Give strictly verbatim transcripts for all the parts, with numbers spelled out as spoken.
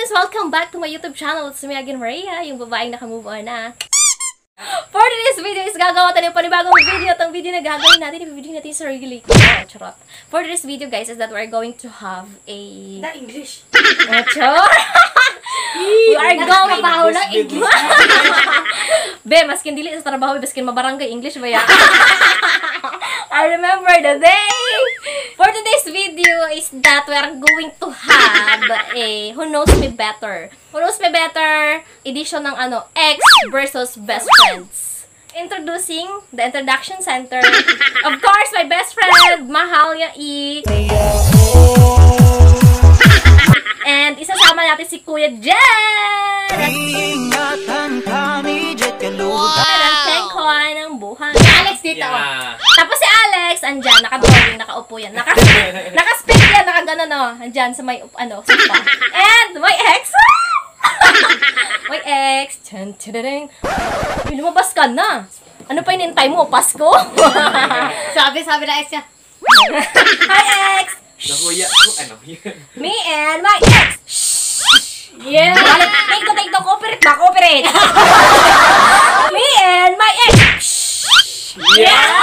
guys! Welcome back to my YouTube channel. It's me again, Maria, yung babaeng naka-move on na. For today's video is gagawa tayo ng panibagong video. Itong video na gagawin natin, i-video natin sa really cool. Charot. For today's video guys is that we're going to have a... Na English. Oh, charot! We are going... Nakabaho ng English. Be, maskin dili sa trabaho, maskin mabarangay English ba ya? I remember the day! For today's video is that we are going to have a Who Knows Me Better. Who Knows Me Better edition ng ano, Ex versus Best Friends. Introducing the Introduction Center. Of course, my best friend, Mahalia E. And isasama natin si Kuya Jen! Wow! Ng buhay. Si Alex dito. Yeah. Tapos si Alex, andyan, naka-drawing, nakaupo yan. Naka-split naka yan, naka-ganon, no? Andyan sa may, ano, sofa. And my ex! My ex! Tun, tudading. Uy, lumabas ka na. Ano pa inintay mo? Pasko? Sabi, sabi na ex niya. Hi, ex! Nakuya ko, ano yun? Me and my ex! Yeah! Take to, take to, cooperate ba? Cooperate! Me and my ex! Yeah!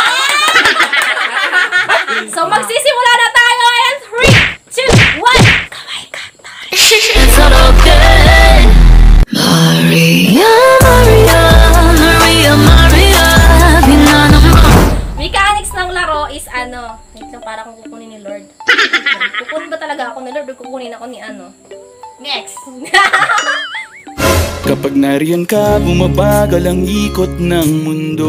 So, magsisimula na tayo in three, two, one! Kamay ka tayo! It's not okay. Maria, Maria, Maria, Maria, binana mo. Mechanics ng laro is ano, wait lang, para kung kukunin ni Lord. Kukunin ba talaga ako ni Lord o kukunin ako ni ano? Ni ex. Kapag nariyan ka, bumabagal ang ikot ng mundo.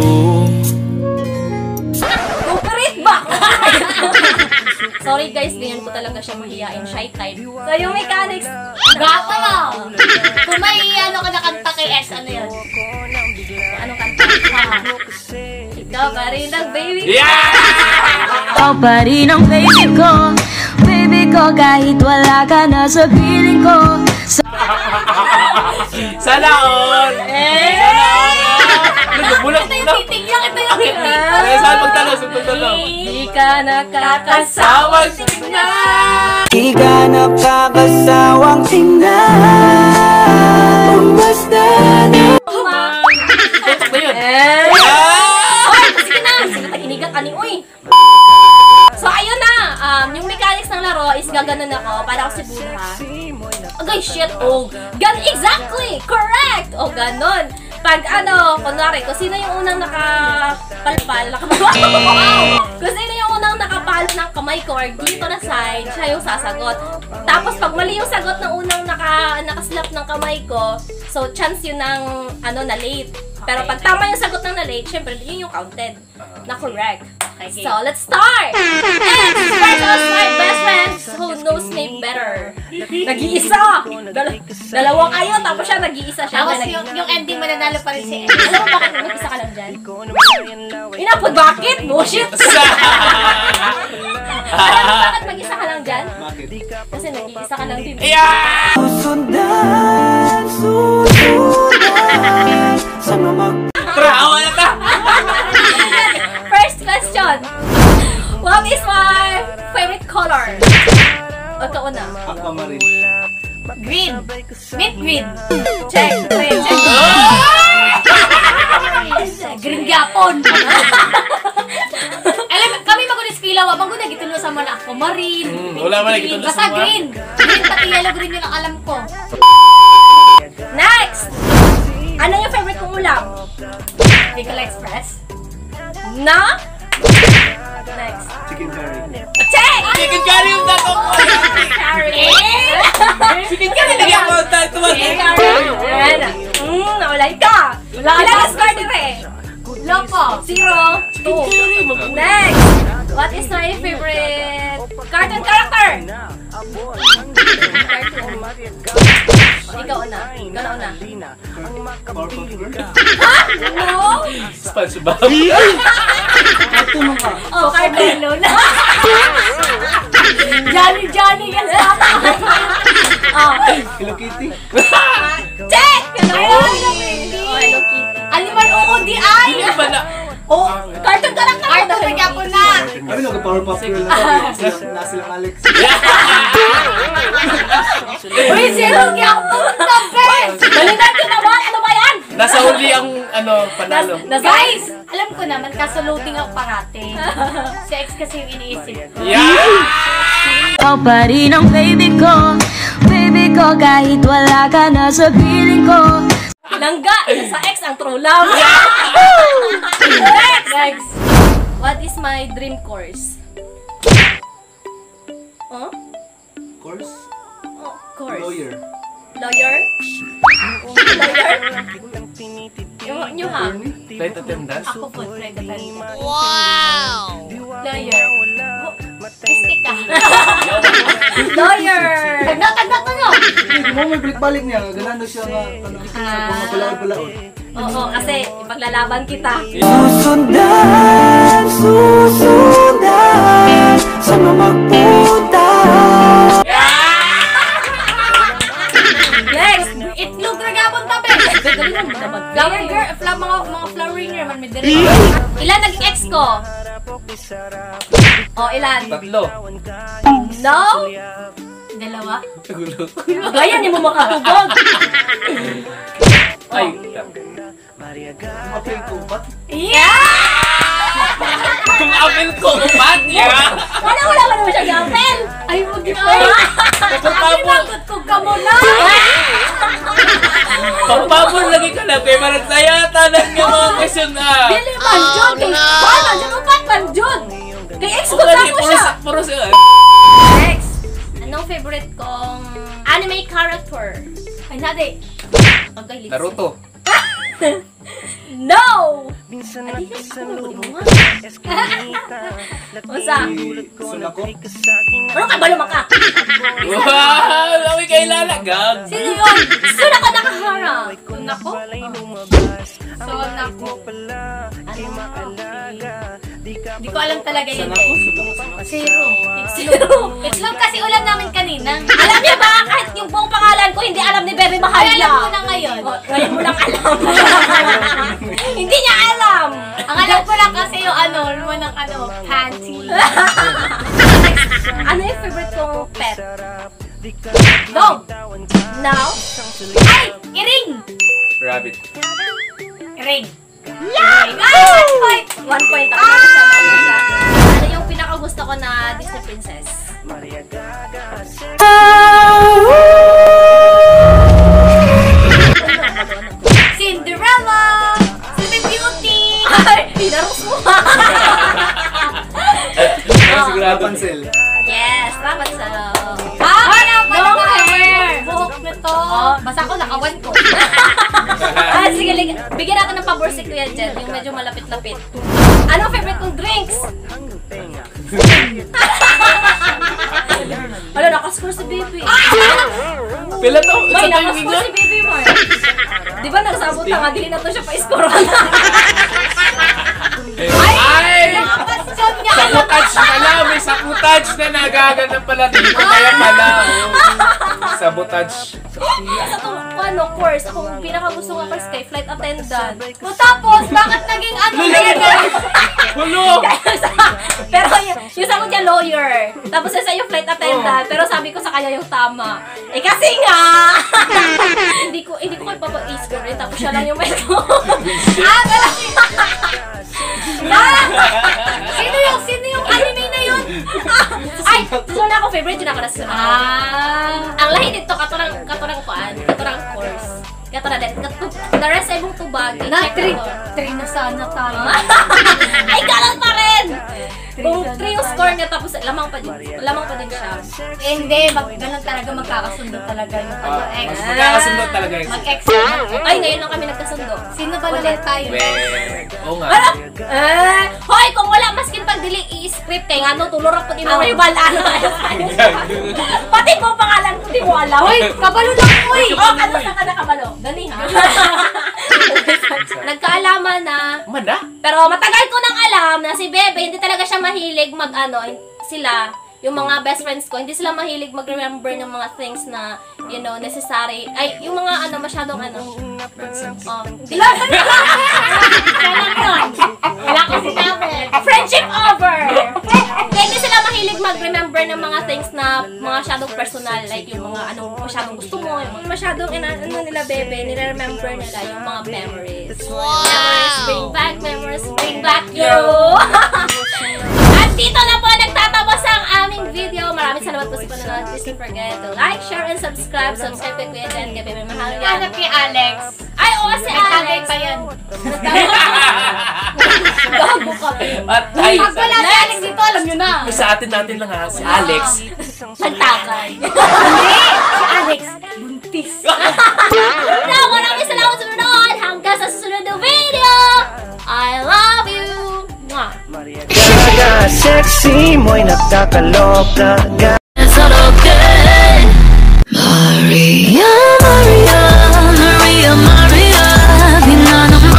Cooperate ba? Sorry guys, ganyan ko talaga siya mahihain, shy type. So yung mechanics, Gato mo. Kung may ano ka nakanta kay ex, ano yun? anong kanta? Ikaw pa rin ang baby ko. Yeah! Ikaw pa rin ang baby ko, baby ko, kahit wala ka na sa piling ko. Sana all! Eh! Bulak, Ito yung bulak! titig lang, ito yung titig. Eh, saan pagtanong? Saan pagtanong? Hindi ka nakakasawang tingnan. Di ka nakakasawang tingnan. Basta na. Tutok na yun! Eh! Ah! Oy, sige na! Sige na, hinigat ka ni Uy! So, ayun na! Um, yung mechanics ng laro is gaganon ako para ako si Buddha. Agay, shit! Oh, gan exactly! Correct! Oh, ganon! Pag ano, kunwari, kung sino yung unang nakapalpal, nakapal, wow! Kung sino yung unang nakapalo ng kamay ko or dito na side, siya yung sasagot. Tapos pag mali yung sagot ng unang naka, nakaslap ng kamay ko, so chance yun ng ano, na late. Pero pag tama yung sagot ng na late, syempre yun yung counted na correct. Okay, So, let's start! Ex versus my best friends who knows me better. Nag-iisa! Dal dalawa kayo, tapos siya nag-iisa siya. Tapos Nag- yung, yung ending mananalo pa rin si ex. Alam mo bakit nag-isa ka lang dyan? Inapod, bakit? Bullshit! Alam mo bakit mag-isa ka lang dyan? Kasi nag-iisa ka lang din. Yeah! Susundan, susundan. Sama mag... Tara, awa na ta! First question. What is my favorite color? Ito una. Aquamarine. Green. Mint green. Check. Wait, check. Green gapon. Alam, kami mag-uniskwila, wapang ko na gitulo sa mga ako. Marine. Hmm, wala man na gitulo sa Basta mga. green. Green, pati yellow green yun ang alam ko. Next. Ano yung favorite kong ulam? Pickle Express. Na? Next. Chicken curry. Check! Chicken curry yung dato ko! Carry. Chicken curry, lagyan mo tayo tumagi! Chicken curry. Ayan na. Mm, naulay ka. Ilang score dire? Loco. Zero. Two. Next. What is my favorite cartoon character? Cartoon. Ikaw una. Ikaw na una. Ha? No? SpongeBob! Oh, cartoon Luna. Johnny, Johnny, yan sa Oh. Hello Kitty. Check! Hello Kitty. Oh, Hello Kitty. Aliman oo di ay. Ano ba na? Oh, cartoon character. Cartoon na gapon na. Ano nag-power pop girl na? Nasa silang Alex. Uy, zero kaya ako pumunta, best! Balitan ko naman! Ano ba yan? Nasa huli ang ano, panalo. Nas- Guys, alam ko naman, kaso loading ako parate. Si ex kasi yung iniisip ko. Yeah! Ikaw pa rin ang baby ko, baby ko, kahit wala ka na sa piling ko. Langga! Isa sa ex ang true love! Next! Next! What is my dream course? Oh? Course? Oh, course. Lawyer. Lawyer? Lawyer? Yung, yung ha? Flight attendant. Ako po, try ka tayo. Wow! Lawyer. Mistik ka. Lawyer! Tagda, tagda ko nyo! Hindi mo may balik-balik niya. Ganaan na siya nga. Ano, sa pumapalaon-palaon. Oo, kasi ipaglalaban kita. Susundan, susundan, sana magpunta. Next! Itlog na gabon tabi! Flower girl, fla, mga, mga flowering naman may diri. Ilan naging ex ko? Oh, ilan? Tatlo. No? Dalawa? Nagulo. Gaya, ni mo makatugog. Ay, Apel ko, ba't? kung apel ko, upat niya. Wala, wala, wala mo siya gapel. Ay, huwag yun ay! Pagpapabol, ko ka mo na! pagpapabol lagi ka na. Kaya parang saya tanan nga mga question na. Dili man Jud, kay Juan, man Jud, upat man Jud. Kay ex ko Kung na lagi, ko puro siya. sa- Puro siya. Next, anong favorite kong anime character? Ay, nade! Okay, let's Naruto. No! Adi, ako na mo Usa? Suna ko? Ano ka ba lumaka? Wow! Lami kay lalagag. Sino yun? Sino ka nakahara? Kung ako? So, nako. Hindi ko alam talaga yun Sana ko? eh. Zero. Zero. Itlog kasi ulam namin kanina. Alam niya ba? Kahit yung buong pangalan ko, hindi alam ni Bebe Ay, Mahalya. alam ko na ngayon. Oh, ngayon mo lang alam. Hindi niya alam. Ang alam ko lang kasi yung ano, naman ng ano, panty. Ano yung favorite kong pet? Dog. Now? Ay! Iring! Rabbit. Iring! Ay, one point! One point ako. Ah! Ano yung pinakagusto ko na Disney princess? Cinderella! Sleeping Beauty! Ay, pinaros mo. Sigurado. Rapunzel. Yes, dapat sa... Ah! Wala pa long naman! hair. Buhok nito! Basta ako nakawan ko. Ah, sige, lig- bigyan natin ng pabor si Kuya Jet, yung medyo malapit-lapit. Anong favorite kong drinks? Wala, nakascore si Baby. Pila to? May, Sa timing nakascore si Baby mo. Di ba nagsabot na nga, dili na to siya pa-score. Ay! Question niya! Sabotage pala! May sabotage na nagaganap pala dito. Kaya pala. oh. Sabotage. Sa itong ano, course, akong pinakagusto nga course kay flight attendant. O tapos, bakit naging ano na yan? Hulo! Pero yung, yung sagot niya lawyer. Tapos yung sa'yo flight attendant. Pero sabi ko sa kanya yung tama. Eh kasi nga! hindi ko hindi ko kayo papa-score eh. Tapos siya lang yung may ko. Ah, talaga! Ah! Sino yung, sino yung anime na yun? Ay! Susunod na ako favorite yun ako na susunod. Ah! Ang lahi dito, katurang, katurang kuan, katurang course. Katurang din. Katu- The rest ay mong tubag. Na, I-check three, ko. three na sana tayo. Ay, ganun pa rin! Kung three yung score niya, tapos lamang pa din. Lamang pa din siya. Eh, hindi, mag, ganun talaga magkakasundo talaga yung ano, Ah, ex. mas magkakasundot talaga yun. Mag-ex. Ay, ngayon lang kami nagkasundo. Sino ba naman tayo? Weh. Oo nga. Ano? Eh, hoy, kung wala maskin pag dili i-script kay ngano tulurok ko di mo may balaan. Pati po pangalan ko di mo alam. Uy, kabalo lang mo eh! Oh, ano sa kada kabalo? Gani ha. Nagkaalaman na. Mana? Pero matagal ko nang alam na si Bebe hindi talaga siya mahilig mag ano, sila yung mga best friends ko, hindi sila mahilig mag-remember ng mga things na, you know, necessary. Ay, yung mga ano, masyadong ano. Oh, hindi lang. Wala ko sinabi. Friendship over! Kaya hindi sila mahilig mahilig mag-remember ng mga things na mga masyadong personal, like yung mga anong masyadong gusto mo, yung mga masyadong ina- ano nila, bebe, nire-remember nila yung mga memories. Memories bring back, memories bring back you! At dito na po nagtatapos ang aming video. Maraming salamat po sa panonood. Please don't forget to like, share, and subscribe. Subscribe kay Kuya Dan, kay Bebe Mahal yan. Hanap kay Alex. Ay, oo, si Nagtagay Alex. pa yan. Gago ka. At ay, Pag wala si Alex dito, alam nyo na. sa atin natin lang ha, si Alex. Nagtagay. Hindi, si Alex. Buntis. No, maraming salamat sa panonood. Hanggang sa susunod na video. I love you. Mwah. Sexy mo'y nakakaloka. Solo que